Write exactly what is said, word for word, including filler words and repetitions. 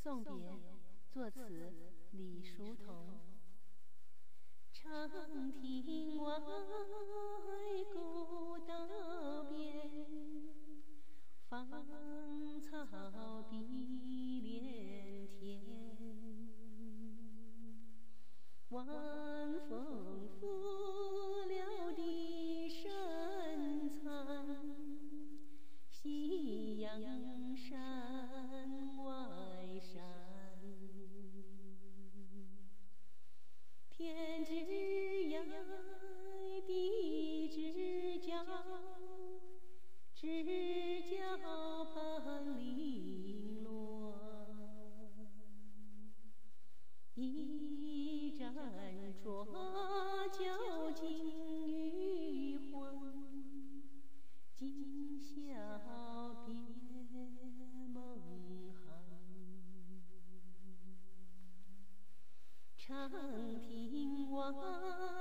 送别，作词李叔同。长亭外，古道边，芳草碧连天。晚风拂柳笛声残，夕阳山外山。天之涯，地之角，知交半零落。一盏浊酒尽余欢，今宵别梦寒。长亭外，